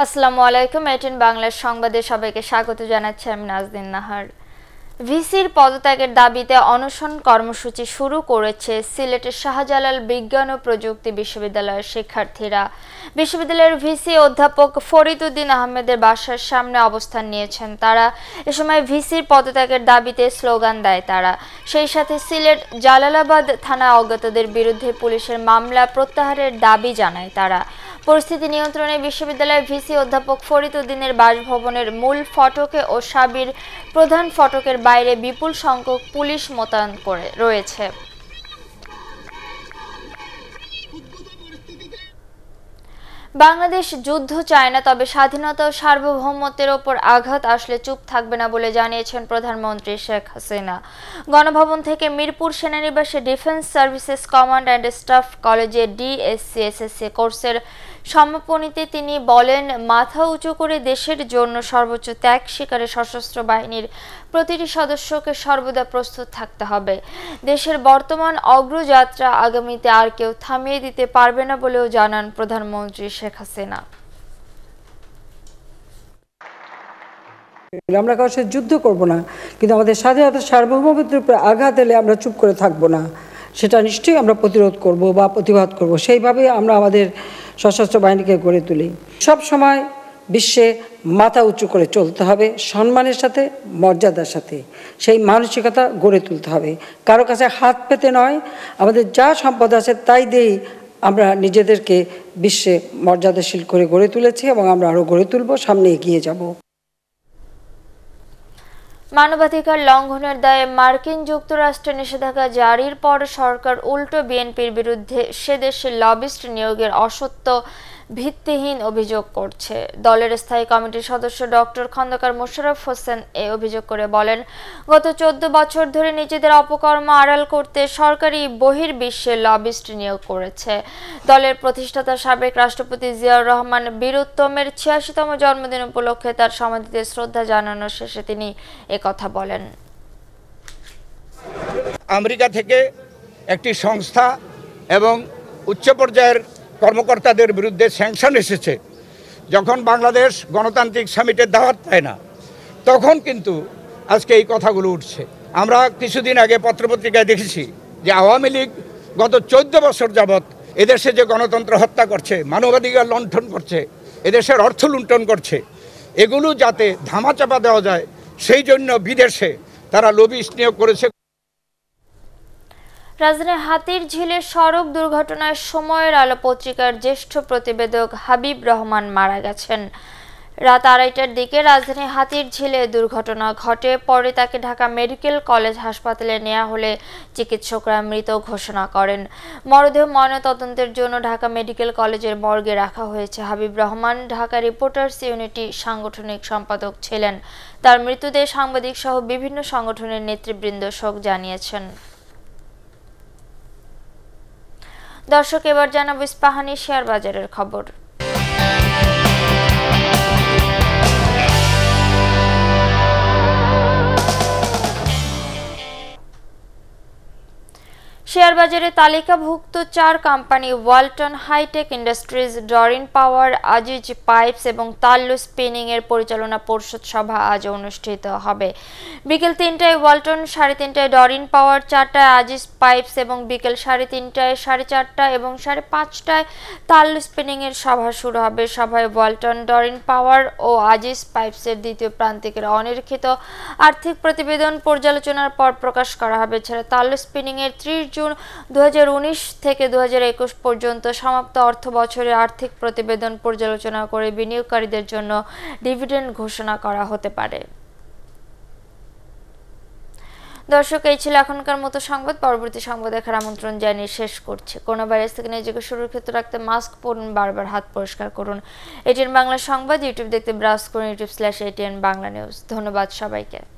আসসালামু আলাইকুম। ATN বাংলার সংবাদে সবাইকে স্বাগত জানাচ্ছি আমি নাজনীন নাহার। ভিসির পদত্যাগের দাবিতে অনশন কর্মসূচি শুরু করেছে সিলেটের শাহজালাল বিজ্ঞান ও প্রযুক্তি বিশ্ববিদ্যালয়ের শিক্ষার্থীরা। বিশ্ববিদ্যালয়ের ভিসি অধ্যাপক ফরিদ উদ্দিন আহমেদের বাসার সামনে অবস্থান নিয়েছেন তারা। এ সময় ভিসির পদত্যাগের দাবিতে স্লোগান দেয় তারা। সেই সাথে সিলেট জালালাবাদ থানা অজ্ঞাতদের বিরুদ্ধে পুলিশের মামলা প্রত্যাহারের দাবি জানায় তারা। পরিস্থিতি নিয়ন্ত্রণে বিশ্ববিদ্যালয়ের ভিসি অধ্যাপক ফরিদ উদ্দিনের বাসভবনের মূল ফটকে ও সাবির প্রধান ফটকের বাইরে বিপুল সংখ্যক পুলিশ মোতায়েন করে রয়েছে। বাংলাদেশ যুদ্ধ চায় না, তবে স্বাধীনতা ও সার্বভৌমত্বের ওপর আঘাত আসলে চুপ থাকবে না বলে জানিয়েছেন প্রধানমন্ত্রী শেখ হাসিনা। গণভবন থেকে মিরপুর সেনানিবাসে Defence Services Command and Staff কলেজে DSC-SSC কোর্সের সমাপনীতে তিনি বলেন, মাথা উঁচু করে দেশের জন্য সর্বোচ্চ ত্যাগ স্বীকারে সশস্ত্র বাহিনীর প্রতিটি সদস্যকে সর্বদা প্রস্তুত থাকতে হবে। দেশের বর্তমান অগ্রযাত্রা আগামীতে আর কেউ থামিয়ে দিতে পারবে না বলেও জানান প্রধানমন্ত্রী শেখ হাসিনা। আমরা কারোর সাথে যুদ্ধ করব না, কিন্তু আমাদের স্বাধীনতা সার্বভৌমত্বের উপর আঘাত এলে আমরা চুপ করে থাকবো না, সেটা নিশ্চয়ই আমরা প্রতিরোধ করব বা প্রতিবাদ করব। সেইভাবে আমরা আমাদের সশস্ত্র বাহিনীকে গড়ে তুলি। সব সময় বিশ্বে মাথা উঁচু করে চলতে হবে, সম্মানের সাথে, মর্যাদার সাথে। সেই মানসিকতা গড়ে তুলতে হবে, কারো কাছে হাত পেতে নয়। আমাদের যা সম্পদ আছে তাই দিয়েই আমরা নিজেদেরকে বিশ্বে মর্যাদাশীল করে গড়ে তুলেছি এবং আমরা আরও গড়ে তুলব, সামনে এগিয়ে যাব। মানবাধিকার লঙ্ঘনের দায়ে মার্কিন যুক্তরাষ্ট্রে নিষেধাজ্ঞা জারির পর সরকার উল্টো বিএনপির বিরুদ্ধে সে দেশে লবিস্ট নিয়োগের অসত্য ভিত্তিহীন অভিযোগ করছে। দলের স্থায়ী কমিটির সদস্য ডক্টর খন্দকার মোশাররফ হোসেন এই অভিযোগ করে বলেন, গত 14 বছর ধরে নিজেদের অপকর্ম আড়াল করতে সরকারি বহির্বিশ্বে লবিস্ট নিয়োগ করেছে। দলের প্রতিষ্ঠাতা সাবেক রাষ্ট্রপতি জিয়াউর রহমান বীরুত্তমের 86তম জন্মদিন উপলক্ষে তার সমাধিতে শ্রদ্ধা জানানোর শেষে তিনি একথা বলেন। আমেরিকা থেকে একটি সংস্থা এবং উচ্চ পর্যায়ের কর্মকর্তাদের বিরুদ্ধে স্যাংশন এসেছে। যখন বাংলাদেশ গণতান্ত্রিক সামিটের দাওয়াত পায় না, তখন কিন্তু আজকে এই কথাগুলো উঠছে। আমরা কিছুদিন আগে পত্রপত্রিকায় দেখেছি যে আওয়ামী লীগ গত 14 বছর যাবৎ এদেশে যে গণতন্ত্র হত্যা করছে, মানবাধিকার লুণ্ঠন করছে, এদেশের অর্থ লুণ্ঠন করছে, এগুলো যাতে ধামাচাপা দেওয়া যায় সেই জন্য বিদেশে তারা লবিস্ট নিয়োগ করেছে। রাজধানীর হাতিরঝিলে সড়ক দুর্ঘটনায় সময়ের আলো পত্রিকার জ্যেষ্ঠ প্রতিবেদক হাবিব রহমান মারা গেছেন। রাত 2:30টার দিকে রাজধানীর হাতিরঝিলে দুর্ঘটনা ঘটে। পরে তাকে ঢাকা মেডিকেল কলেজ হাসপাতালে নেওয়া হলে চিকিৎসকরা মৃত ঘোষণা করেন। মরদেহ ময়নাতদন্তের জন্য ঢাকা মেডিকেল কলেজের মর্গে রাখা হয়েছে। হাবিব রহমান ঢাকা রিপোর্টার্স ইউনিটি সাংগঠনিক সম্পাদক ছিলেন। তার মৃত্যুতে সাংবাদিক সহ বিভিন্ন সংগঠনের নেতৃবৃন্দ শোক জানিয়েছেন। দর্শক, এবার জানাবো ইস্পাহানি শেয়ার বাজারের খবর। শেয়ার বাজারে তালিকাভুক্ত 4 company Walton hi tech industries, Doreen power, Aziz pipes এবং তাল্লু স্পিনিং এর পরিচালনা পরিষদ সভা আজ অনুষ্ঠিত হবে। বিকেল 3টায় ওয়ালটন, 3:30টায় ডরিন পাওয়ার, 4টায় আজিজ পাইপস এবং বিকেল 3:30টায়, 4:30টায় এবং 5:30টায় তাল্লু স্পিনিং এর সভা শুরু হবে। সভায় ওয়ালটন, ডরিন পাওয়ার ও আজিজ পাইপসের দ্বিতীয় প্রান্তিকের অনিরীক্ষিত আর্থিক প্রতিবেদন পর্যালোচনার পর প্রকাশ করা হবে। এছাড়া তাল্লু স্পিনিং এর 30 জুন 2019 থেকে 2021 পর্যন্ত সমাপ্ত অর্থ বছরের আর্থিক প্রতিবেদন পর্যালোচনা করে বিনিয়োগকারীদের জন্য ডিভিডেন্ড ঘোষণা করা হতে পারে। দর্শক, এই ছিল এখনকার মতো সংবাদ। পরবর্তী সংবাদ দেখার আমন্ত্রণ জানিয়ে শেষ করছি। কোনো ভাইরাস থেকে নিজেকে সুরক্ষিত রাখতে মাস্ক পরুন, বারবার হাত পরিষ্কার করুন। ATN বাংলা সংবাদ ইউটিউব দেখতে ব্রাউজ করুন youtube/ATN Bangla News। ধন্যবাদ সবাইকে।